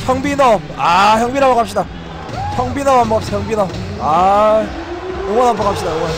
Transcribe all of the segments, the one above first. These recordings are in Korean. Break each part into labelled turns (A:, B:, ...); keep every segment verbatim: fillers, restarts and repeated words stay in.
A: 형빈업. 아, 형빈업 갑시다. 형빈업 한번 갑시다. 형빈업. 아, 응원 한번 갑시다. 응원.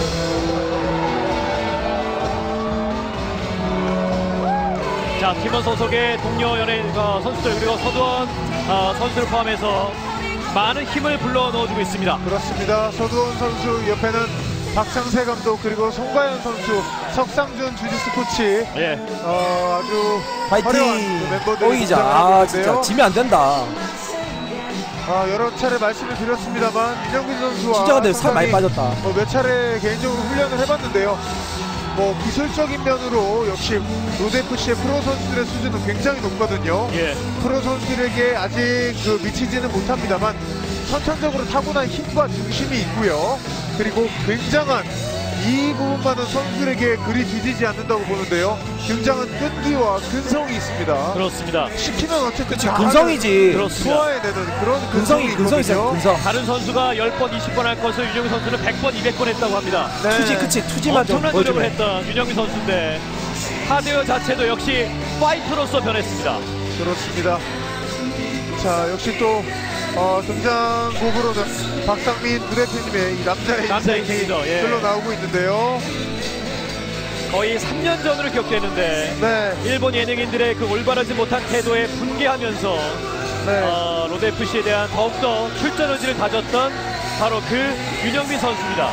B: 자, 팀원 소속의 동료 연예인 어, 선수들 그리고 서두원 어, 선수를 포함해서 많은 힘을 불러 넣어주고 있습니다.
C: 그렇습니다. 서두원 선수 옆에는 박창세 감독 그리고 송가연 선수, 석상준 주짓수 코치.
B: 예.
C: 어, 아주
A: 파이팅.
C: 멤버들이
A: 또 이기자. 아, 진짜 지면 안 된다.
C: 아, 여러 차례 말씀을 드렸습니다.만 윤영빈 선수와
A: 진짜 근데 살 많이 빠졌다.
C: 어, 몇 차례 개인적으로 훈련을 해봤는데요. 뭐 기술적인 면으로 역시 로드에프씨의 프로 선수들의 수준은 굉장히 높거든요.
B: 예.
C: 프로 선수들에게 아직 그 미치지는 못합니다만 선천적으로 타고난 힘과 중심이 있고요. 그리고 굉장한 이 부분만은 선수들에게 그리 뒤지지 않는다고 보는데요. 굉장한 끈기와 근성이 있습니다.
B: 그렇습니다.
C: 시키면 어쨌든
A: 그치, 근성이지.
B: 그렇습니다.
C: 소화해내는 그런
A: 근성이, 근성이 있어요. 근성.
B: 다른 선수가 십 번, 이십 번 할 것을 윤영빈 선수는 백 번, 이백 번 했다고 합니다.
C: 네.
A: 투지, 그치, 투지만 좀
B: 엄청난 노력을
A: 보여주면.
B: 했던 윤영빈 선수인데 하드웨어 자체도 역시 파이터로서 변했습니다.
C: 그렇습니다. 자, 역시 또 어, 등장곡으로는 박상민 부대표님의 이 남자의
B: 남자의
C: 인생이
B: 인생이죠. 예.
C: 흘러나오고 있는데요.
B: 거의 삼 년 전으로 기억되는데
C: 네,
B: 일본 예능인들의 그 올바르지 못한 태도에 분개하면서
C: 네.
B: 어, 로드에프씨에 대한 더욱더 출전 의지를 가졌던 바로 그 윤영빈 선수입니다.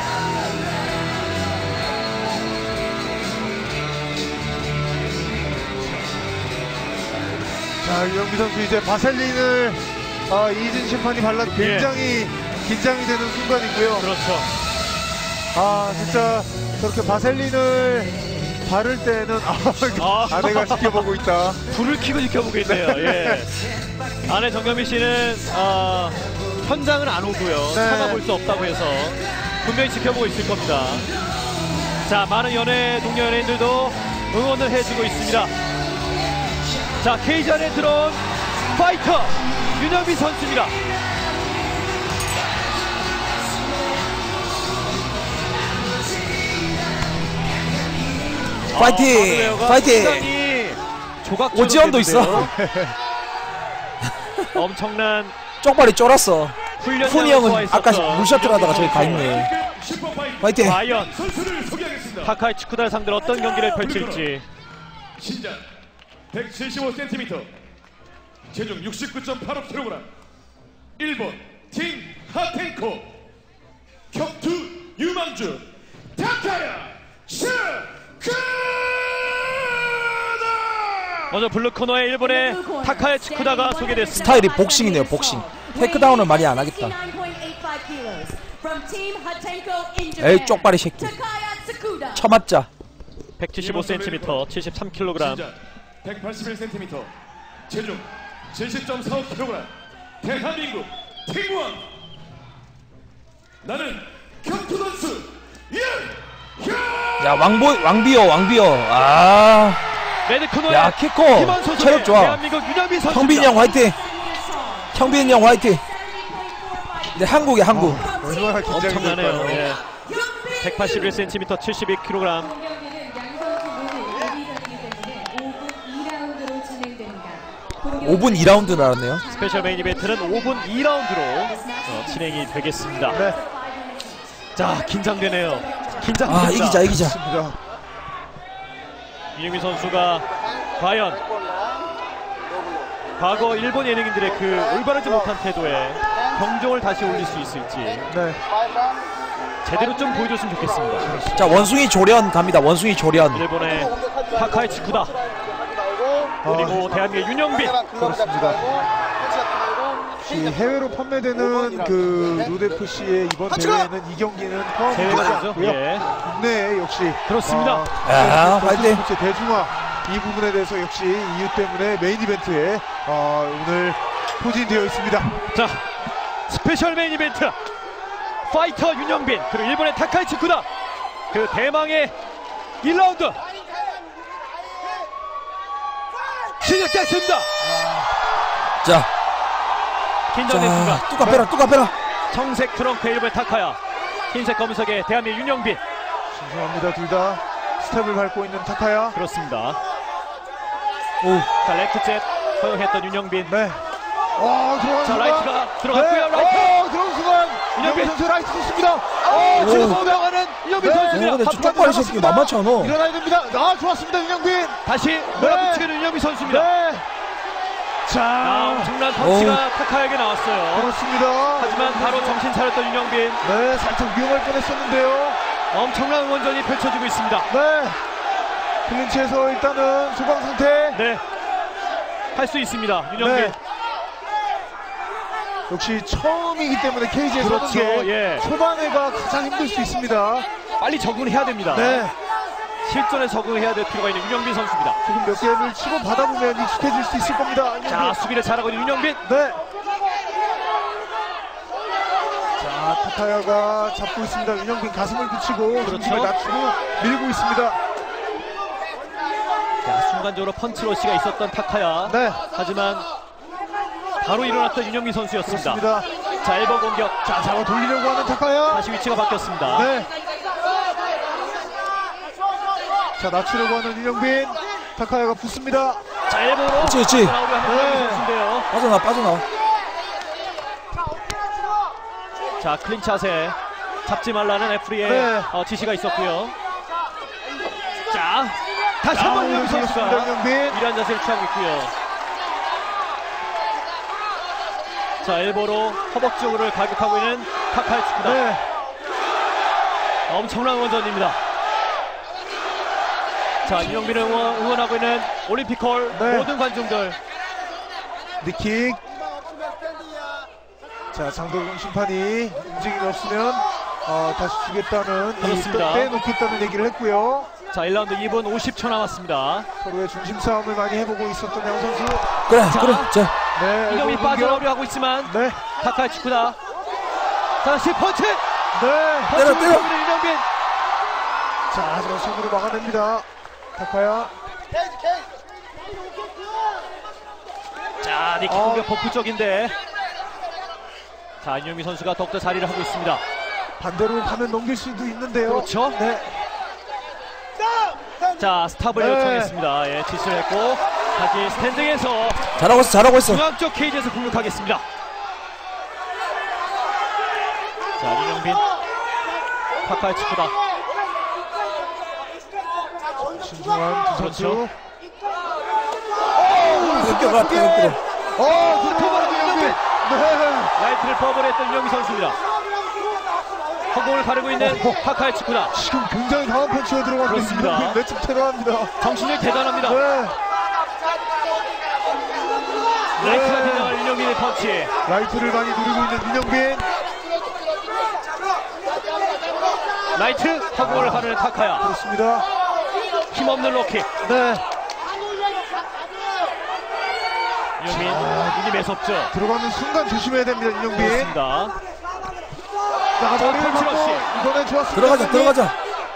C: 자, 윤영빈 선수 이제 바셀린을 아, 이진 심판이 발라 굉장히 긴장이 되는 순간이고요.
B: 그렇죠.
C: 아, 진짜 저렇게 바셀린을 바를 때는 아, 아내가 지켜보고 있다.
B: 불을 켜고 지켜보고 있네요. 예. 아내 정경민 씨는 어, 현장은 안 오고요.
C: 네.
B: 참아볼 수 없다고 해서 분명히 지켜보고 있을 겁니다. 자, 많은 연예 동료 연예인들도 응원을 해주고 있습니다. 자, 케이지 안에 들어온 파이터 윤영빈 선수입니다.
A: 파이팅!
B: 아,
A: 파이팅!
B: 조각
A: 오지원도 있어.
B: 엄청난
A: 쪽발이 쫄았어.
B: 훈련량을
A: 훈이 형은
B: 소화했었던
A: 아까 물샷을 하다가 저기 가 있네. 파이팅!
B: 과연 타카이 치쿠다를 상대로 어떤 경기를 펼칠지.
D: 신장 백칠십오 센티미터, 체중 육십구 점 팔오 킬로그램, 일본 팀 하텐코, 격투 유망주 타카야 치쿠다.
B: 먼저 블루 코너에 일본의 타카야 치쿠다가 소개됐습니다.
A: 스타일이 복싱이네요, 복싱. 테이크다운을 많이 안 하겠다. 에이, 쪽발이 새끼. 쳐맞자.
B: 백칠십오 센티미터, 칠십삼 킬로그램.
D: 신장 백팔십일 센티미터, 체중 칠십 점 사오 킬로그램, 대한민국 팀원, 나는 격투 선수 윤형.
A: 야, 왕보, 왕비어, 왕비어. 아.
B: 레드 코너에
A: 야, 키코.
B: 팀원 소속의
A: 체력 좋아.
B: 대한민국 윤영빈 선수.
A: 형빈이 형 화이팅! 형빈이 형 화이팅! 네, 한국이야, 한국.
C: 아, 얼마나 긴장이
B: 엄청나네요.
C: 될까요?
B: 예. 백팔십일 센티미터, 칠십이 킬로그램.
A: 오 분 이 라운드 나왔네요.
B: 스페셜 메인 이벤트는 오 분 이 라운드로 어, 진행이 되겠습니다.
C: 네.
B: 자, 긴장되네요. 긴장됩니다.
A: 아, 이기자, 이기자.
C: 좋습니다.
B: 윤영빈 선수가 과연 과거 일본 예능인들의 그 올바르지 못한 태도에 경종을 다시 올릴 수 있을지
C: 네.
B: 제대로 좀 보여줬으면 좋겠습니다.
A: 자, 원숭이 조련 갑니다. 원숭이 조련.
B: 일본의 타카이 치쿠다 그리고 대한민국의 윤영빈.
C: 그렇습니다. 이 해외로 판매되는 그 로드에프씨의 이번 대회에는 이 경기는 포함되지
B: 대회가 되죠?
C: 않고요.
B: 예.
C: 국내 역시
B: 그렇습니다.
C: 아,
A: 야, 화이팅!
C: 로드에프씨 대중화 이 부분에 대해서 역시 이유 때문에 메인 이벤트에 어, 오늘 포진되어 있습니다.
B: 자, 스페셜 메인 이벤트 파이터 윤영빈 그리고 일본의 타카이 치쿠다, 그 대망의 일 라운드 시작됐습니다.
A: 자,
B: 긴장된 순간
A: 자, 뚜까 빼라, 뚜까 빼라.
B: 청색 트렁크의 일본의 타카야, 흰색 검은색의 대한민국 윤영빈.
C: 죄송합니다. 둘 다 스텝을 밟고 있는 타카야.
B: 그렇습니다.
A: 오,
B: 자, 레프트 잽 허용했던 윤영빈.
C: 네. 어, 들어간
B: 자,
C: 순간.
B: 라이트가 들어갔고요.
C: 네.
B: 라이트.
C: 어, 들어간 순간.
B: 이영빈.
C: 이영빈 선수 라이트 좋습니다.
B: 어, 지금
A: 오.
B: 오명하는 이영빈
C: 네.
A: 어,
B: 선수입니다.
A: 근데
B: 한
A: 쪽발이 새끼 만만치 않아.
C: 일어나야 됩니다. 아, 좋았습니다. 윤영빈.
B: 다시 몰아붙이는 이영빈 선수입니다.
C: 네.
B: 아,
C: 자,
B: 엄청난 펀치가 타카에게 나왔어요.
C: 그렇습니다.
B: 하지만 바로 정신 차렸던 윤영빈.
C: 네, 살짝 위험할 뻔했었는데요.
B: 엄청난 응원전이 펼쳐지고 있습니다.
C: 네. 클린치에서 일단은 소강 상태.
B: 네. 할 수 있습니다. 윤영빈.
C: 네. 역시 처음이기 때문에 케이지에 서는
B: 그렇죠.
C: 게
B: 예.
C: 초반에가 가장 힘들 수 있습니다.
B: 빨리 적응해야 됩니다.
C: 네.
B: 실전에 적응해야 될 필요가 있는 윤영빈 선수입니다.
C: 조금 몇 게임을 치고 받아보면 익숙해질 수 있을 겁니다.
B: 자, 수비를 잘하고 있는 윤영빈.
C: 네. 자, 타카야가 잡고 있습니다. 윤영빈 가슴을 붙이고
B: 그렇죠.
C: 중심을 낮추고 밀고 있습니다.
B: 자, 순간적으로 펀치러시가 있었던 타카야.
C: 네.
B: 하지만 바로 일어났던 윤영빈 선수였습니다.
C: 그렇습니다.
B: 자, 엘보 공격.
C: 자, 잡아 돌리려고 하는 타카야.
B: 다시 위치가 바뀌었습니다.
C: 네. 자, 낮추려고 하는 윤영빈. 타카야가 붙습니다.
B: 자, 엘보로
A: 그렇지, 그렇지.
B: 나오려 하는
C: 네.
B: 윤영빈 선수인데요.
A: 빠져나 빠져나.
B: 자, 클린샷에 잡지 말라는 레프리의
C: 네.
B: 어, 지시가 있었고요. 자, 다시 한번
C: 아,
B: 윤영빈 선수가
C: 윤영빈.
B: 이러한 자세를 취하고 있고요. 자, 엘보로 허벅지 쪽을 가격하고 있는 타카의 축구다.
C: 네.
B: 엄청난 응원전입니다. 자, 윤영빈을 응원, 응원하고 있는 올림픽홀
C: 네.
B: 모든 관중들.
C: 니킥. 자, 장도경 심판이 움직임이 없으면 어, 다시 주겠다는 이
B: 그렇습니다.
C: 또 빼놓겠다는 얘기를 했고요.
B: 자, 일 라운드 이 분 오십 초 남았습니다.
C: 서로의 중심 싸움을 많이 해보고 있었던 양 선수.
A: 그래
B: 자.
A: 그래. 자.
C: 네,
B: 이경이
C: 엘보 공격.
B: 빠져나오려 하고 있지만
C: 네,
B: 타카의 축구다. 자, 다시 펀치!
C: 네.
A: 때려, 때려.
B: 윤영빈.
C: 자, 하지만 손으로 막아냅니다. 타카야.
B: 자, 니킥
C: 어.
B: 공격 복부적인데. 자, 윤영빈 선수가 더욱더 자리를 하고 있습니다.
C: 반대로 가면 넘길 수도 있는데요.
B: 그렇죠.
C: 네.
B: 자, 스탑을
C: 네.
B: 요청했습니다. 예, 지시를 했고 다시 스탠딩에서
A: 잘하고 있어 잘하고 있어.
B: 중앙 쪽 케이지에서 공격하겠습니다. 자, 윤영빈. 타카의 축구다.
C: 신중한 두 선수.
B: 그렇죠.
A: 땡겨가 땡겨.
C: 어,
B: 두
C: 두번
B: 번째
C: 윤영빈. 네.
B: 라이트를 버블했던 윤영빈 선수입니다. 허공을 가르고 있는 타카의 축구다.
C: 지금 굉장히 강한 펀치가 들어가고
B: 그렇습니다.
C: 있습니다. 매첩 테러합니다.
B: 정신력 대단합니다.
C: 네.
B: 라이트가
C: 네.
B: 대단한 윤영빈의 펀치.
C: 라이트를 많이 누리고 있는 윤영빈.
B: 라이트 허공을 가르는 타카야.
C: 그렇습니다.
B: 힘없는 로킥.
C: 네.
B: 윤영빈 눈이 매섭죠.
C: 들어가는 순간 조심해야 됩니다, 윤영빈.
B: 그렇습니다.
C: 자, 머리를
B: 펀치
C: 받고
B: 러시.
C: 이번엔 좋았습니다.
A: 들어가자
C: 윤영빈.
A: 들어가자.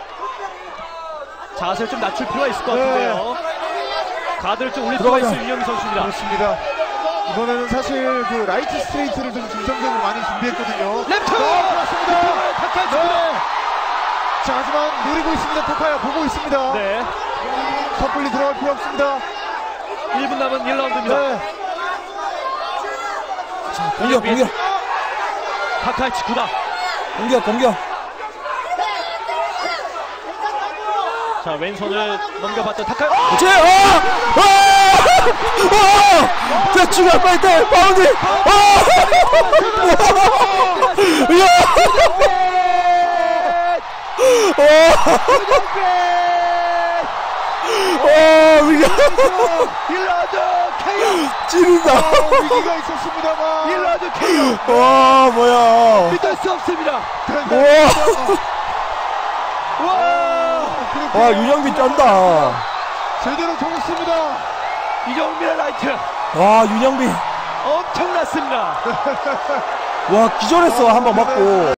B: 자세를 좀 낮출 필요가 있을 것
C: 네.
B: 같은데요. 가드를 좀 올릴 필요가
A: 들어가자.
B: 있을 윤영빈 선수입니다.
C: 그렇습니다. 이번에는 사실 그 라이트 스트레이트를 좀 중점적으로 많이 준비했거든요.
B: 랩트!
C: 네, 그렇습니다.
B: 타카의
C: 네.
B: 축구다.
C: 자, 하지만 노리고 있습니다. 타카야 보고 있습니다.
B: 네.
C: 섣불리 들어갈 필요 없습니다.
B: 일 분 남은 일 라운드입니다.
C: 네.
A: 공격 공격
B: 타카의 축구다.
A: 공격 공격.
B: 자, 왼손을 넘겨봤던 타카.
A: 그렇지. 어! 어! 어! 자 죽여 빨리 때 파운드. 어! 야! 어! 어! 위기
B: 일 라운드 케이오.
A: 찌른다.
C: 어, 위기가 있었습니다만.
B: 일 라운드 케이오.
A: 와 뭐야.
B: 믿을 수 없습니다.
A: 와.
B: 와.
A: 와 윤영빈 쩐다.
C: 제대로 통했습니다.
B: 이정민의 라이트
A: 와 윤영빈.
B: 엄청났습니다.
A: 와 기절했어 한 번 맞고.